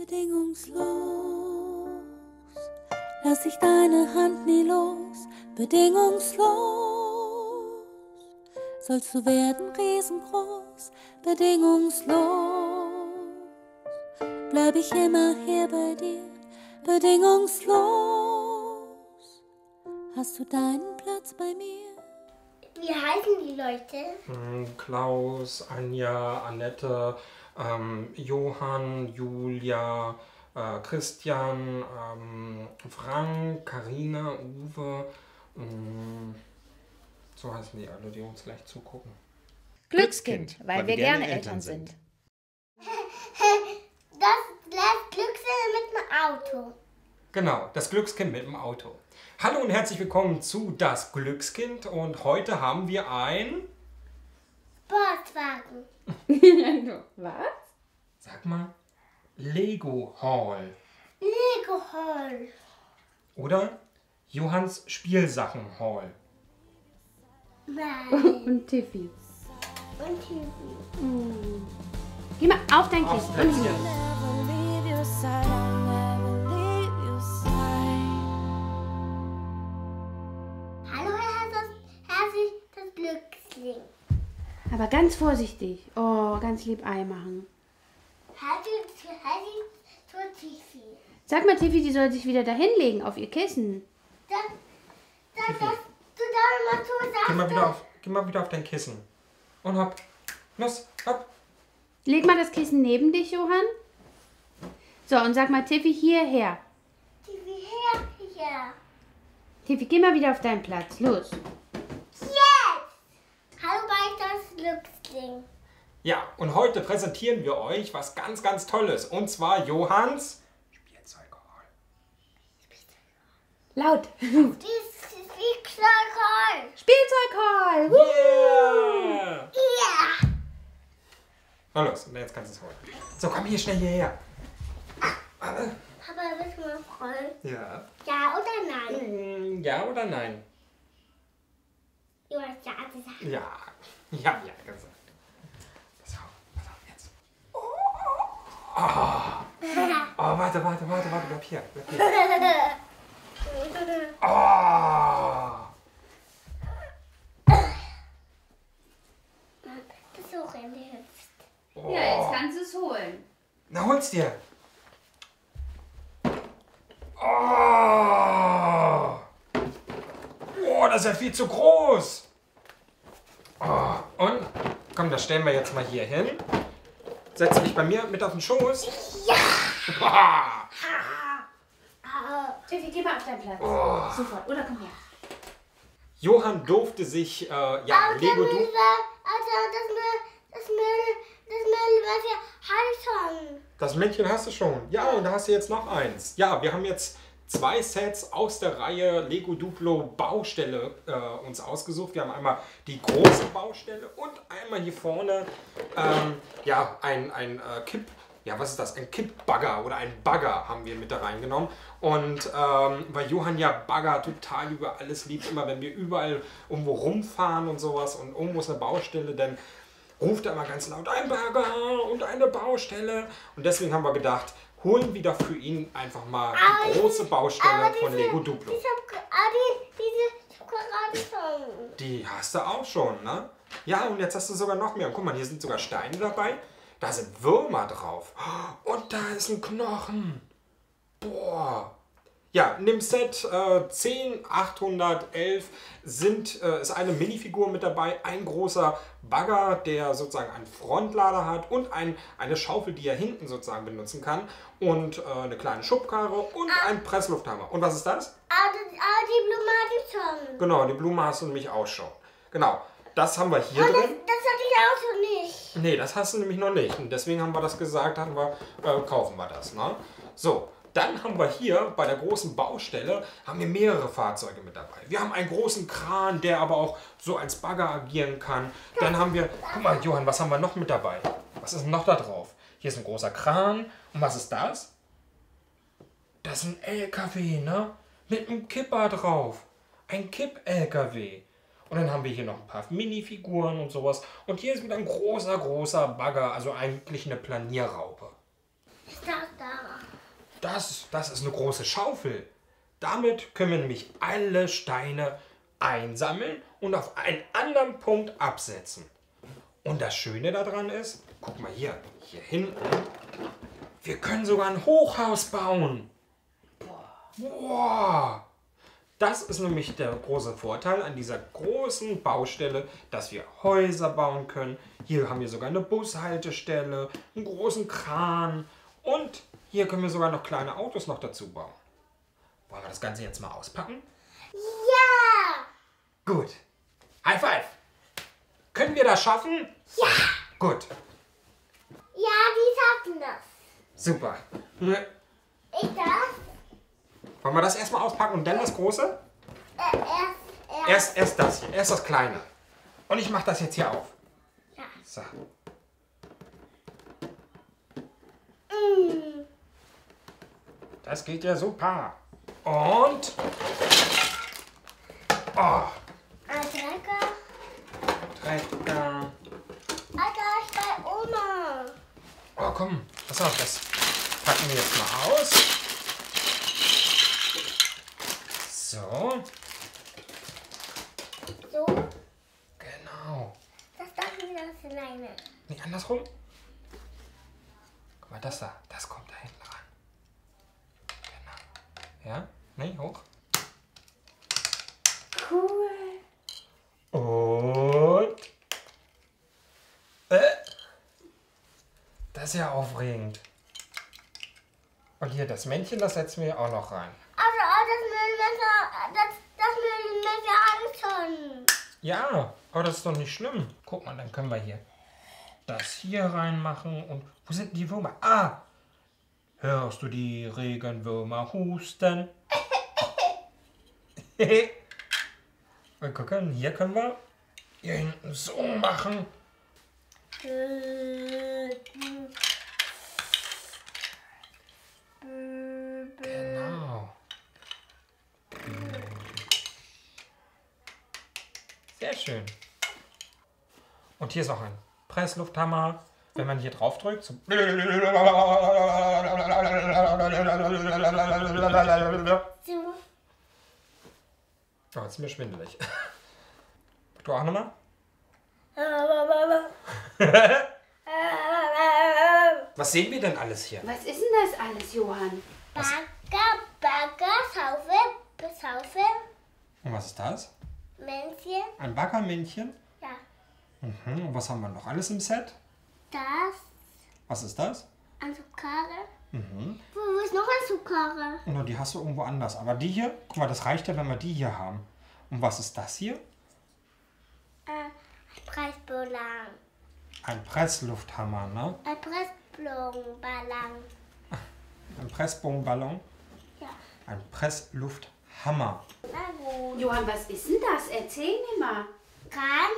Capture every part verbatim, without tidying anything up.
Bedingungslos, lass ich deine Hand nie los. Bedingungslos, sollst du werden riesengroß. Bedingungslos, bleib ich immer hier bei dir. Bedingungslos, hast du deinen Platz bei mir. Wie heißen die Leute? Klaus, Anja, Annette, ähm, Johann, Julia, äh, Christian, ähm, Frank, Karina, Uwe. Ähm, so heißen die alle, die uns gleich zugucken. Glückskind, weil, weil wir, wir gerne, gerne Eltern sind. sind. Das, das Glückskind mit dem Auto. Genau, das Glückskind mit dem Auto. Hallo und herzlich willkommen zu Das Glückskind und heute haben wir ein... Sportwagen. Was? Sag mal, Lego Hall. Lego Hall. Oder Johanns Spielsachen Hall. Nein. Und Tiffy. Und Tiffy. Mm. Geh mal auf dein Kissen. Und hier. Hallo, Herr das, herzlich das Glückskind. Aber ganz vorsichtig. Oh, ganz lieb Ei machen. Herzlich, herzlich zu Tiffy. Sag mal, Tiffy, die soll sich wieder da hinlegen auf ihr Kissen. Das, das, das, du da mal so sagst. Geh mal, wieder auf, geh mal wieder auf dein Kissen. Und hopp. Los, hopp. Leg mal das Kissen neben dich, Johann. So, und sag mal, Tiffy, hierher. Tiffy, her, hier. Tiffy, geh mal wieder auf deinen Platz. Los. Jetzt! Hallo bei das Glückskind. Ja, und heute präsentieren wir euch was ganz, ganz Tolles. Und zwar Johanns Spielzeughall. Laut. Dieses Spielzeughall. Spielzeughall. Yeah! Ja! Na los, und jetzt kannst du es holen. So, komm hier schnell hierher. Aber bist du mal voll? Ja. Ja oder nein? Hm, ja oder nein? Du hast ja gesagt. Ja. Ja, ja, gesagt. So, pass auf jetzt. Oh, oh, warte, warte, warte, warte, bleib hier. Bleib hier. Oh. Das ist auch in der Hüfte. Oh. Ja, jetzt kannst du es holen. Na, hol's dir. Oh. Oh, das ist ja viel zu groß. Oh. Und, komm, das stellen wir jetzt mal hier hin. Setz dich bei mir mit auf den Schoß. Ja! Ah. Tiffy, geh mal auf deinen Platz. Oh. Sofort, oder komm her. Johann durfte sich, äh, ja, Aber Lego... der Müll Du war, also das Müll, das Müll, das Müll, was wir halten. das Männchen hast du schon. Ja, und da hast du jetzt noch eins. Ja, wir haben jetzt zwei Sets aus der Reihe Lego Duplo Baustelle äh, uns ausgesucht. Wir haben einmal die große Baustelle und einmal hier vorne ähm, ja, ein, ein äh, Kipp... Ja, was ist das? Ein Kippbagger oder ein Bagger haben wir mit da reingenommen. Und ähm, weil Johann ja Bagger total über alles liebt, immer wenn wir überall irgendwo rumfahren und sowas und irgendwo ist eine Baustelle, dann ruft er immer ganz laut, ein Bagger und eine Baustelle. Und deswegen haben wir gedacht, holen wieder für ihn einfach mal die Aber große Baustelle aber von diese- Lego Duplo. Ich hab, ah, die, diese Schokolade schon. Die hast du auch schon, ne? Ja, und jetzt hast du sogar noch mehr. Und guck mal, hier sind sogar Steine dabei. Da sind Würmer drauf. Und da ist ein Knochen. Boah. Ja, in dem Set äh, zehn achthundertelf sind, äh, ist eine Minifigur mit dabei, ein großer Bagger, der sozusagen einen Frontlader hat und ein, eine Schaufel, die er hinten sozusagen benutzen kann und äh, eine kleine Schubkarre und ein Presslufthammer. Und was ist das? Ah, das, ah, die Blume hatte ich schon. Genau, die Blume hast du nämlich auch schon. Genau, das haben wir hier Und das, drin. das hatte ich auch schon nicht. Nee, das hast du nämlich noch nicht. Und deswegen haben wir das gesagt, haben wir, äh, kaufen wir das. Ne? So, dann haben wir hier bei der großen Baustelle haben wir mehrere Fahrzeuge mit dabei. Wir haben einen großen Kran, der aber auch so als Bagger agieren kann. Dann haben wir, guck mal, Johann, was haben wir noch mit dabei? Was ist denn noch da drauf? Hier ist ein großer Kran. Und was ist das? Das ist ein L K W, ne? Mit einem Kipper drauf. Ein Kipp-L K W. Und dann haben wir hier noch ein paar Minifiguren und sowas. Und hier ist wieder ein großer, großer Bagger, also eigentlich eine Planierraupe. Ist das da? das, das ist eine große Schaufel. Damit können wir nämlich alle Steine einsammeln und auf einen anderen Punkt absetzen. Und das Schöne daran ist, guck mal hier, hier hinten, wir können sogar ein Hochhaus bauen. Boah. Das ist nämlich der große Vorteil an dieser großen Baustelle, dass wir Häuser bauen können. Hier haben wir sogar eine Bushaltestelle, einen großen Kran und hier können wir sogar noch kleine Autos noch dazu bauen. Wollen wir das Ganze jetzt mal auspacken? Ja! Gut. High five. Können wir das schaffen? Ja! Gut. Ja, die schaffen das. Super. Ich darf Wollen wir das erstmal auspacken und dann das große? äh, erst, erst. Erst, erst das hier, erst das kleine. Und ich mache das jetzt hier auf. Ja. So. Mm. Das geht ja super. Und. Oh, Ein Trecker. Trecker. Alter, ist bei Oma. Oh, komm. Pass auf, das packen wir jetzt mal aus. So. So, Genau. das darf ich das alleine. Nee, andersrum. Guck mal, das da. Das kommt da hinten ran. Genau. Ja? Nee, hoch. Cool. Und. Äh. Das ist ja aufregend. Und hier das Männchen, das setzen wir auch noch rein. Also, oh, das Müllmesser, das, das Müllmesser an schon. Ja, aber das ist doch nicht schlimm. Guck mal, dann können wir hier das hier reinmachen. Und wo sind die Würmer? Ah! Hörst du die Regenwürmer husten? Und gucken, hier können wir hier hinten so machen. Genau. Sehr schön. Und hier ist auch ein Presslufthammer. Wenn man hier drauf drückt, so So. oh, jetzt ist mir schwindelig. Du auch nochmal? Was sehen wir denn alles hier? Was ist denn das alles, Johann? Bagger, Bagger, Schaufel, Schaufel, Und was ist das? Männchen, Ein Baggermännchen. ja, Mhm. Und was haben wir noch alles im Set? das, Was ist das? ein Zuckerre. Mhm. Wo, wo ist noch ein Zuckerre? Und die hast du irgendwo anders. Aber die hier, guck mal, das reicht ja, wenn wir die hier haben. Und was ist das hier? Äh, ein Preisballon. Ein Presslufthammer, ne? Ein Pressballon. Ein Pressbogenballon. Ja. Ein Presslufthammer. Na gut. Johann, was ist denn das? Erzähl mir mal. Kran.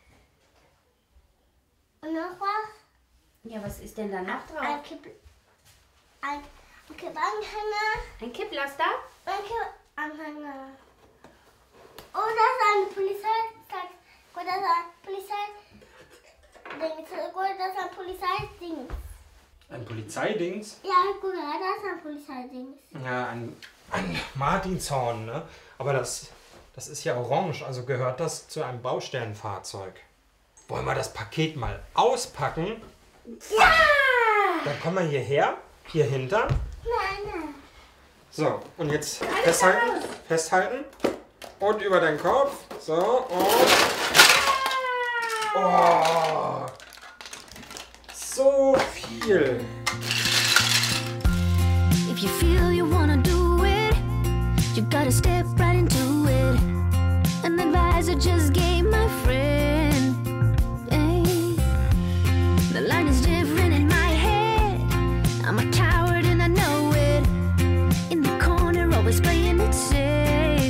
Und noch was? Ja, was ist denn da noch Ein drauf? Kipp... Ein, ein Kippanhänger. Ein Kipplaster? Ein Kippanhänger. Oh, das ist eine Polizei... Gut, das ist ein Polizei... Gut, das ist ein Polizeiding. Ein Polizeidings. Ja, gut, das ist ein Polizeiding. Ja, ein, ein Martinshorn, ne? Aber das, das ist ja orange, also gehört das zu einem Baustellenfahrzeug. Wollen wir das Paket mal auspacken? Ja! Dann kommen wir hierher, hier hinter. Nein, nein. So, und jetzt festhalten, festhalten. Und über den Kopf. So, und... Oh, so viel. If you feel you wanna do it, you gotta step right into it. An advisor just gave my friend. Hey. The line is different in my head. I'm a coward and I know it. In the corner, always playing it safe.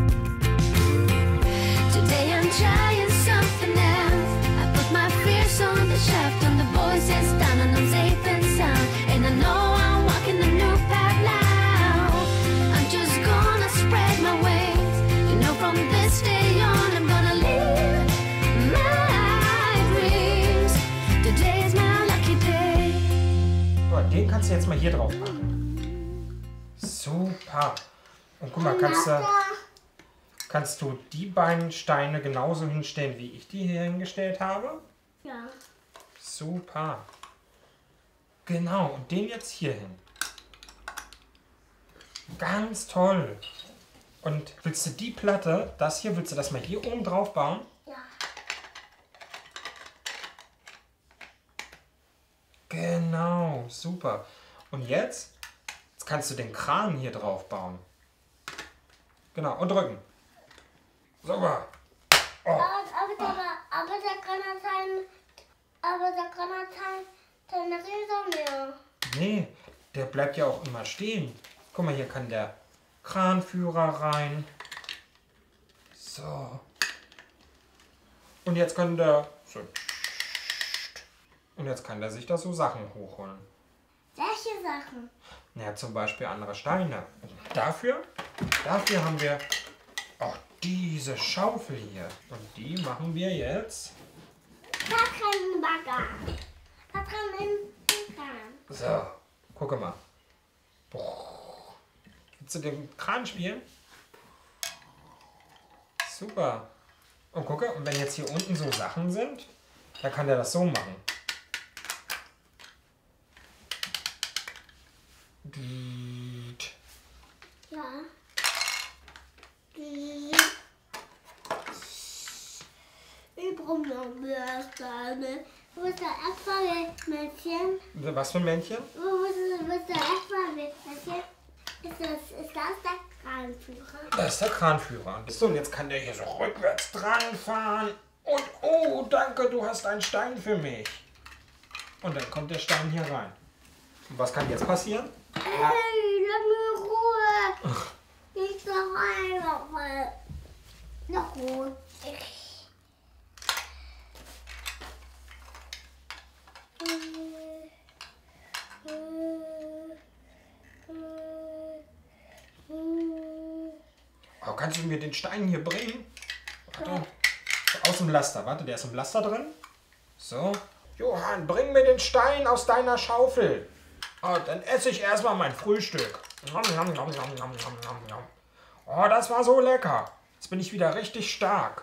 Today I'm trying something else. I put my fears on the shelf, turn the voices down and I'm safe and sound. And I know I'm walking a new path now. I'm just gonna spread my wings. You know from this day on I'm gonna live my dreams. Today is my lucky day. So, den kannst du jetzt mal hier drauf machen. Super. Und guck mal, kannst du, kannst du die beiden Steine genauso hinstellen, wie ich die hier hingestellt habe? Ja. Super. Genau, und den jetzt hier hin. Ganz toll. Und willst du die Platte, das hier, willst du das mal hier oben drauf bauen? Ja. Genau, super. Und jetzt, jetzt kannst du den Kran hier drauf bauen. Genau, und drücken. Super. Oh. Aber, aber, der, aber der kann er sein, aber der kann er sein, seine Räder mehr. Nee, der bleibt ja auch immer stehen. Guck mal, hier kann der Kranführer rein. So. Und jetzt kann der... So. Und jetzt kann der sich da so Sachen hochholen. Welche Sachen? Ja, zum Beispiel andere Steine. Und dafür, dafür haben wir auch diese Schaufel hier. Und die machen wir jetzt... Da kann Bagger. Da kann ein Kran. So, gucke mal. Boah. Willst du den Kran spielen? Super. Und gucke, und wenn jetzt hier unten so Sachen sind, dann kann der das so machen. Ja. Ich brauche noch mehr Steine. Wo ist der Äpfelmännchen? Was für ein Männchen? Wo ist, wo ist der Äpfelmännchen? Ist das, ist das der Kranführer? Das ist der Kranführer. So, und jetzt kann der hier so rückwärts dran fahren. Und, oh, danke, du hast einen Stein für mich. Und dann kommt der Stein hier rein. Und was kann jetzt passieren? Hey, lass mich in Ruhe. Nicht so rein, noch mal. Noch Ruhe. Oh, kannst du mir den Stein hier bringen? Warte. So, aus dem Laster. Warte, der ist im Laster drin. So. Johann, bring mir den Stein aus deiner Schaufel. Oh, dann esse ich erstmal mein Frühstück. Nom, nom, nom, nom, nom, nom, nom. Oh, das war so lecker. Jetzt bin ich wieder richtig stark.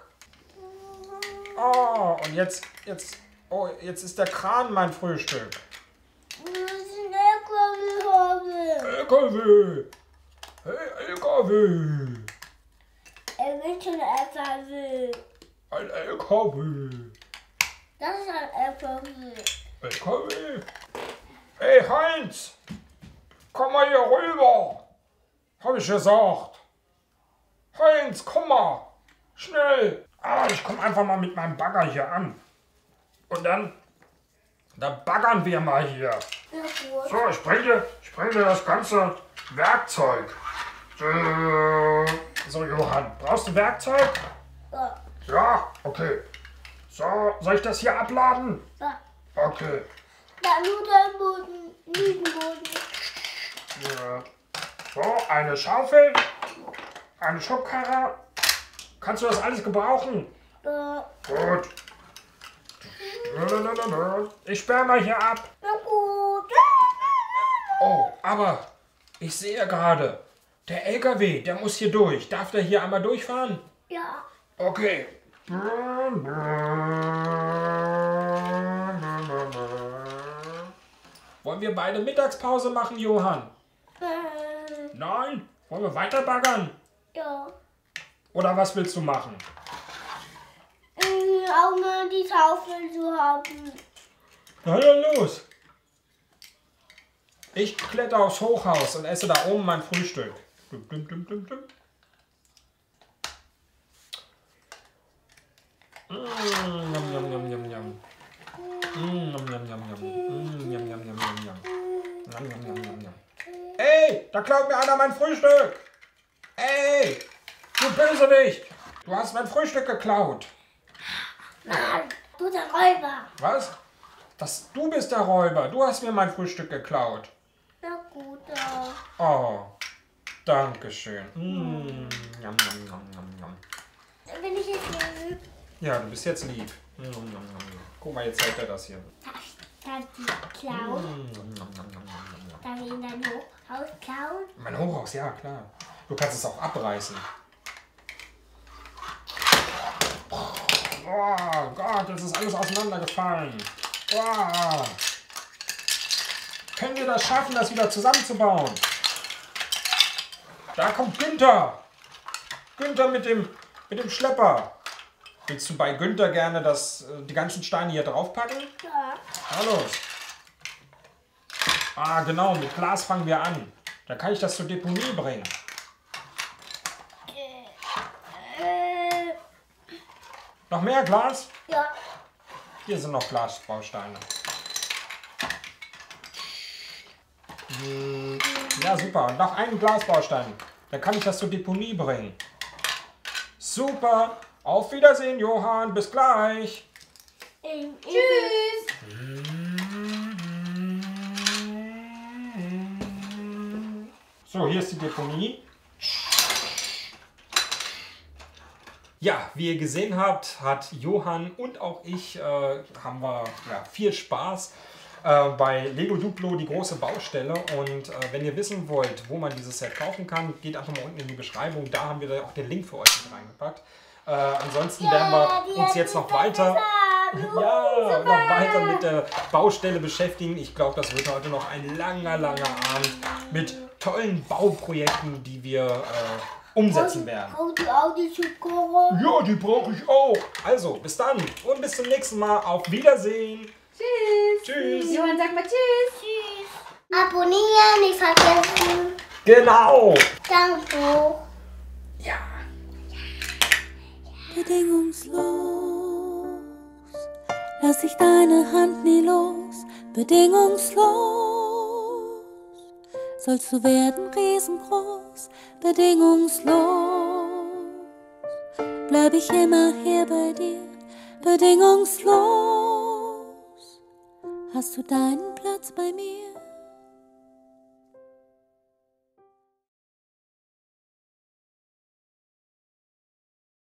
Oh, und jetzt, jetzt, oh, jetzt ist der Kran mein Frühstück. Wir müssen L K W haben. L K W. Hey, L K W. Er will schon L K W. Ein L K W. Das ist ein L K W. L K W. Hey Heinz, komm mal hier rüber. Hab ich gesagt. Heinz, komm mal. Schnell. Ah, ich komm einfach mal mit meinem Bagger hier an. Und dann, dann baggern wir mal hier. Ja, gut. So, ich bring dir, ich bring dir das ganze Werkzeug. So, so, Johann, brauchst du Werkzeug? Ja. Ja, okay. So, soll ich das hier abladen? Ja. Okay. Da nur der Boden, Niedenboden. Ja. So, eine Schaufel, eine Schubkarre. Kannst du das alles gebrauchen? Ja. Gut. Ich sperre mal hier ab. Na gut. Oh, aber ich sehe gerade, der L K W, der muss hier durch. Darf der hier einmal durchfahren? Ja. Okay. Wollen wir beide Mittagspause machen, Johann? Ähm, Nein? Wollen wir weiter baggern? ja. Oder was willst du machen? Ich auch mal die Schaufel zu haben. Na dann los. Ich kletter aufs Hochhaus und esse da oben mein Frühstück. Dum, dum, dum, dum, dum. Mm, yum, yum, yum, yum, yum. Mm, yum, yum, yum, yum. Mm, yum, yum, yum, yum, yum. Yum, yum, yum, yum, yum. Ey, da klaut mir einer mein Frühstück. Ey, du Bösewicht. Du hast mein Frühstück geklaut. Mann, du der Räuber. Was? Das, du bist der Räuber. Du hast mir mein Frühstück geklaut. Na gut, ja. Oh, danke schön. Mm, yum, yum, yum, yum, yum. Dann bin ich jetzt lieb. Ja, du bist jetzt lieb. Mm, yum, yum, yum. Guck mal, jetzt zeigt er das hier. Darf ich die klauen? Mm, yum, yum, yum, yum, yum. Darf in dein Hochhaus klauen? Mein Hochhaus, ja klar. Du kannst es auch abreißen. Oh Gott, jetzt ist alles auseinandergefallen. Oh. Können wir das schaffen, das wieder zusammenzubauen? Da kommt Günther. Günther mit dem, mit dem Schlepper. Willst du bei Günther gerne das, die ganzen Steine hier draufpacken? Ja. Hallo. Ah, genau, mit Glas fangen wir an. Da kann ich das zur Deponie bringen. Äh, Noch mehr Glas? ja. Hier sind noch Glasbausteine. Hm, Ja, super. Und noch einen Glasbaustein. Dann kann ich das zur Deponie bringen. Super. Auf Wiedersehen, Johann. Bis gleich. Ähm, Tschüss. So, hier ist die Deponie. Ja, wie ihr gesehen habt, hat Johann und auch ich, äh, haben wir ja, viel Spaß äh, bei Lego Duplo, die große Baustelle. Und äh, wenn ihr wissen wollt, wo man dieses Set kaufen kann, geht einfach mal unten in die Beschreibung. Da haben wir da auch den Link für euch mit reingepackt. Äh, ansonsten werden wir uns jetzt noch weiter, ja, noch weiter mit der Baustelle beschäftigen. Ich glaube, das wird heute noch ein langer, langer Abend mit tollen Bauprojekten, die wir äh, umsetzen werden. Audi, Audi, Schokoro. Ja, die brauche ich auch. Also, bis dann und bis zum nächsten Mal. Auf Wiedersehen. Tschüss. Tschüss. Johann, sag mal Tschüss. Tschüss. Abonnieren, nicht vergessen. Genau. Daumen hoch. Ja. Bedingungslos, lass ich deine Hand nie los. Bedingungslos, sollst du werden riesengroß. Bedingungslos, bleib ich immer hier bei dir. Bedingungslos, hast du deinen Platz bei mir.